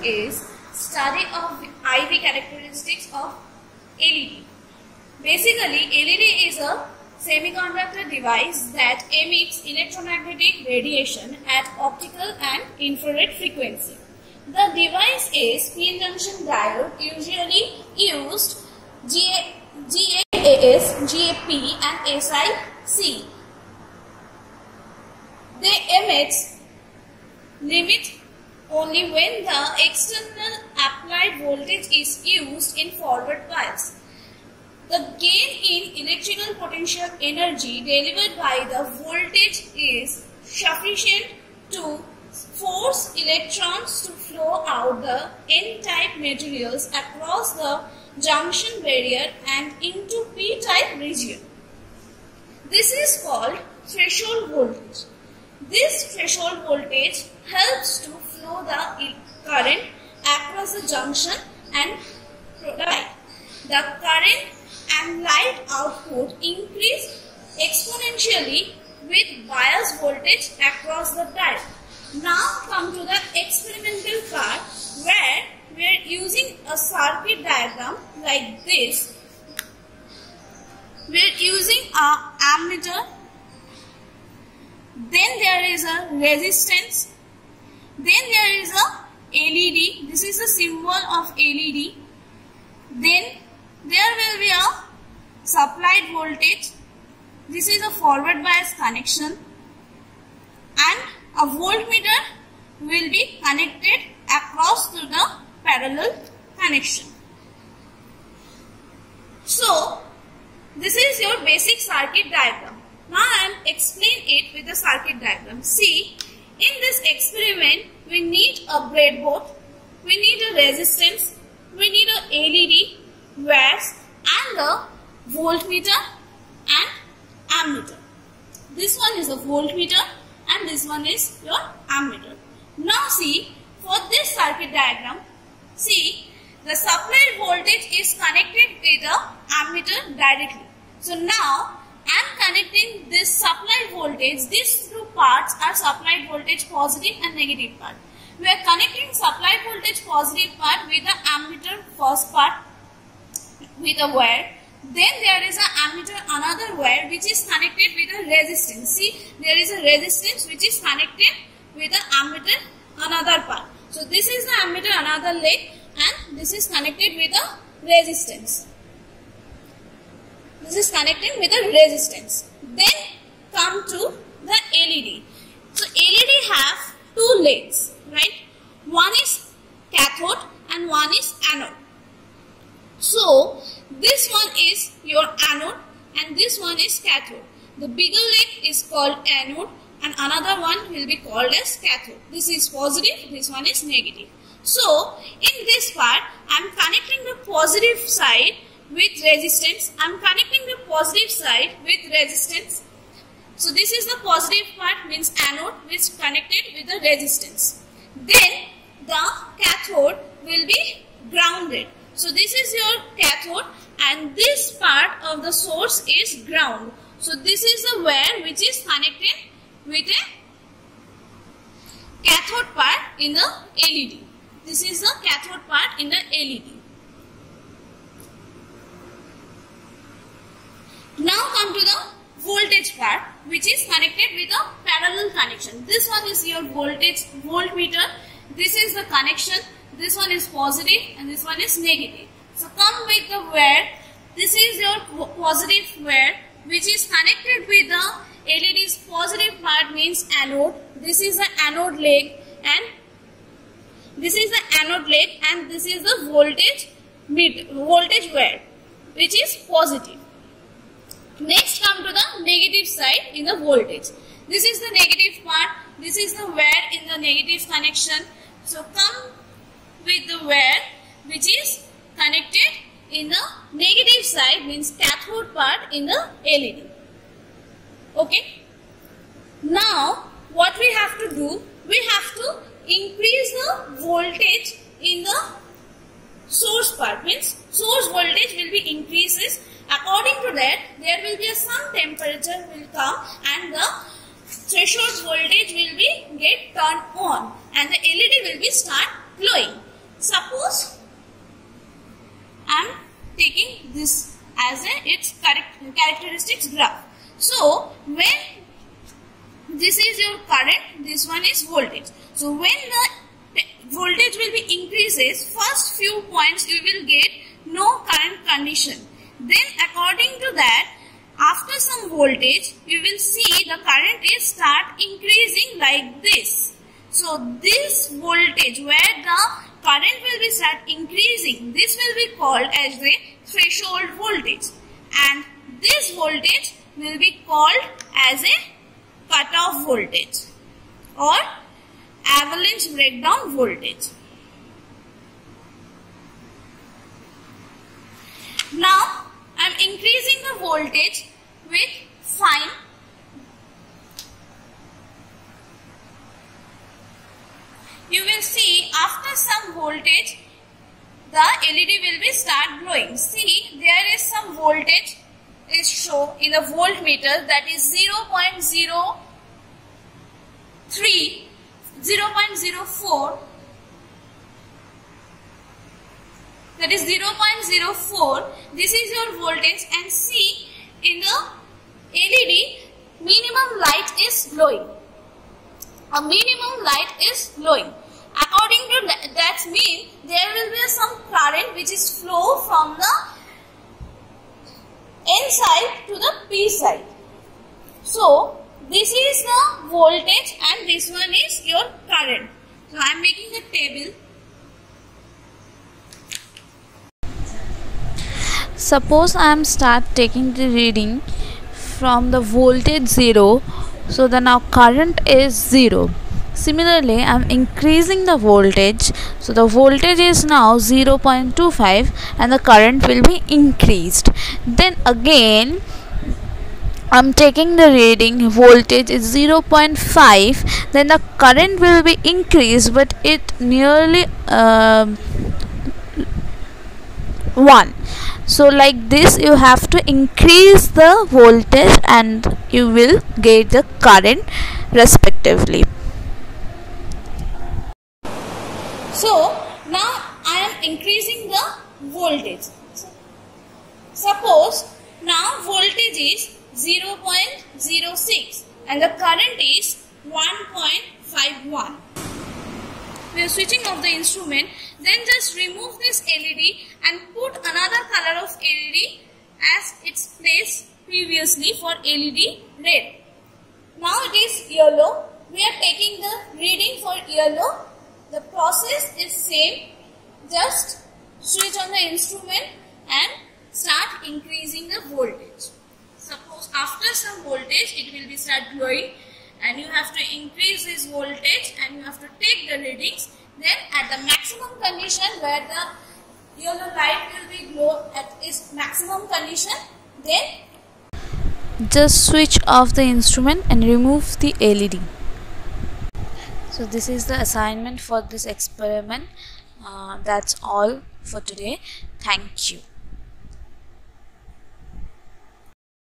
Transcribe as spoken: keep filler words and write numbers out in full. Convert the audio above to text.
is study of I V characteristics of L E D. Basically, L E D is a semiconductor device that emits electromagnetic radiation at optical and infrared frequency. The device is P N junction diode, usually used G A S, G A P and S I C. They emit limit only when the external applied voltage is used in forward bias. The gain in electrical potential energy delivered by the voltage is sufficient to force electrons to flow out the N-type materials across the junction barrier and into P-type region. This is called threshold voltage. This threshold voltage helps to flow the current across the junction and light. The current and light output increase exponentially with bias voltage across the diode. Now come to the experimental part where we are using a circuit diagram like this. We are using a ammeter. Then there is a resistance. Then there is a L E D. This is the symbol of L E D. Then there will be a supplied voltage. This is a forward bias connection. And a voltmeter will be connected across to the parallel connection. So, this is your basic circuit diagram. Now I am explain it with the circuit diagram. See, in this experiment, we need a breadboard, we need a resistance, we need a L E D, wires and a voltmeter and ammeter. This one is a voltmeter and this one is your ammeter. Now see, for this circuit diagram, see, the supplied voltage is connected with the ammeter directly. So now I am connecting this supplied voltage. These two parts are supplied voltage positive and negative part. We are connecting supplied voltage positive part with the ammeter first part with a wire. Then there is a ammeter another wire which is connected with a resistance. See, there is a resistance which is connected with the ammeter another part. So this is the ammeter another leg and this is connected with a resistance. This is connected with a resistance. Then come to the L E D. So L E D have two legs, right? One is cathode and one is anode. So this one is your anode and this one is cathode. The bigger leg is called anode and another one will be called as cathode. This is positive, this one is negative. So in this part, I am connecting the positive side with resistance. I am connecting the positive side with resistance. So this is the positive part, means anode, which is connected with the resistance. Then the cathode will be grounded. So this is your cathode and this part of the source is ground. So this is the wire which is connected with a cathode part in the L E D. This is the cathode part in the L E D. Now come to the voltage part which is connected with a parallel connection. This one is your voltage voltmeter. This is the connection. This one is positive and this one is negative. So come with the wire. This is your positive wire which is connected with the L E D's positive part, means anode. This is the anode leg and this is the anode leg and this is the voltage mid voltage wire which is positive. Next come to the negative side in the voltage. This is the negative part. This is the wire in the negative connection. So come with the wire which is connected in the negative side, means cathode part in the L E D. Okay. Now what we have to do, we have to increase the voltage in the source part, means source voltage will be increases. According to that, there will be a some temperature will come and the threshold voltage will be get turned on and the L E D will be start glowing. Suppose I am taking this as a its characteristics graph. So when this is your current, this one is voltage. So when the voltage will be increases, first few points you will get no current condition. Then according to that, after some voltage, you will see the current is start increasing like this. So this voltage where the current will be start increasing, this will be called as the threshold voltage. And this voltage will be called as a cutoff voltage or avalanche breakdown voltage. Now I am increasing the voltage with fine. You will see after some voltage the L E D will be start glowing. See, there is some voltage is shown in the voltmeter, that is zero point zero three, zero point zero four, that is zero point zero four. This is your voltage, and see in the L E D minimum light is glowing. A minimum light is glowing. According to that, that means there will be some current which is flow from the N side to the P side. So this is the voltage and this one is your current. So I am making a table. Suppose I am start taking the reading from the voltage zero, so the now current is zero. Similarly, I am increasing the voltage, so the voltage is now zero point two five and the current will be increased. Then again I am taking the reading, voltage is zero point five, then the current will be increased, but it nearly uh, one. So like this you have to increase the voltage and you will get the current respectively. So now I am increasing the voltage. Suppose now voltage is zero point zero six and the current is one point five one. We are switching off the instrument, then just remove this L E D and put another color of L E D as its placed previously for L E D red. Now it is yellow. We are taking the reading for yellow. The process is same. Just switch on the instrument and start increasing the voltage. Suppose after some voltage it will be start glowing, and you have to increase this voltage and you have to take the readings. Then at the maximum condition where the yellow light will be glow at its maximum condition, then just switch off the instrument and remove the L E D. So this is the assignment for this experiment. Uh, that's all for today. Thank you.